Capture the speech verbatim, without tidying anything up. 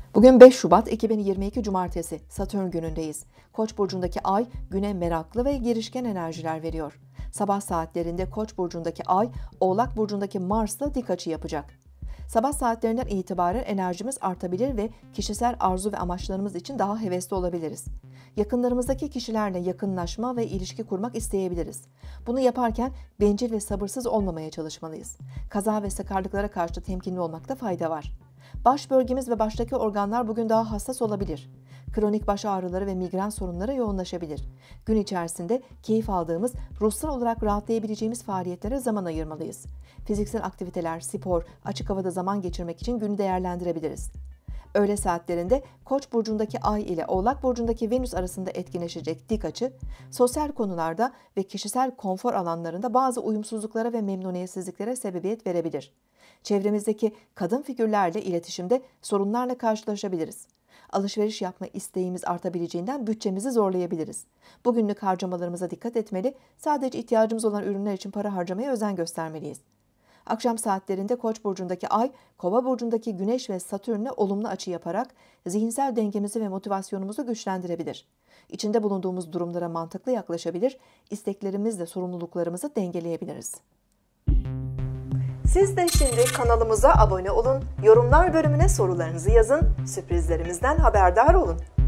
Bugün beş Şubat iki bin yirmi iki Cumartesi, Satürn günündeyiz. Koç burcundaki ay güne meraklı ve girişken enerjiler veriyor. Sabah saatlerinde Koç burcundaki ay, Oğlak burcundaki Mars'la dik açı yapacak. Sabah saatlerinden itibaren enerjimiz artabilir ve kişisel arzu ve amaçlarımız için daha hevesli olabiliriz. Yakınlarımızdaki kişilerle yakınlaşma ve ilişki kurmak isteyebiliriz. Bunu yaparken bencil ve sabırsız olmamaya çalışmalıyız. Kaza ve sakarlıklara karşı temkinli olmakta fayda var. Baş bölgemiz ve baştaki organlar bugün daha hassas olabilir. Kronik baş ağrıları ve migren sorunları yoğunlaşabilir. Gün içerisinde keyif aldığımız, ruhsal olarak rahatlayabileceğimiz faaliyetlere zaman ayırmalıyız. Fiziksel aktiviteler, spor, açık havada zaman geçirmek için günü değerlendirebiliriz. Öğle saatlerinde Koç burcundaki Ay ile Oğlak burcundaki Venüs arasında etkileşecek dik açı, sosyal konularda ve kişisel konfor alanlarında bazı uyumsuzluklara ve memnuniyetsizliklere sebebiyet verebilir. Çevremizdeki kadın figürlerle iletişimde sorunlarla karşılaşabiliriz. Alışveriş yapma isteğimiz artabileceğinden bütçemizi zorlayabiliriz. Bugünlük harcamalarımıza dikkat etmeli, sadece ihtiyacımız olan ürünler için para harcamaya özen göstermeliyiz. Akşam saatlerinde Koç burcundaki Ay, Kova burcundaki Güneş ve Satürn'le olumlu açı yaparak zihinsel dengemizi ve motivasyonumuzu güçlendirebilir. İçinde bulunduğumuz durumlara mantıklı yaklaşabilir, isteklerimizle sorumluluklarımızı dengeleyebiliriz. Siz de şimdi kanalımıza abone olun, yorumlar bölümüne sorularınızı yazın, sürprizlerimizden haberdar olun.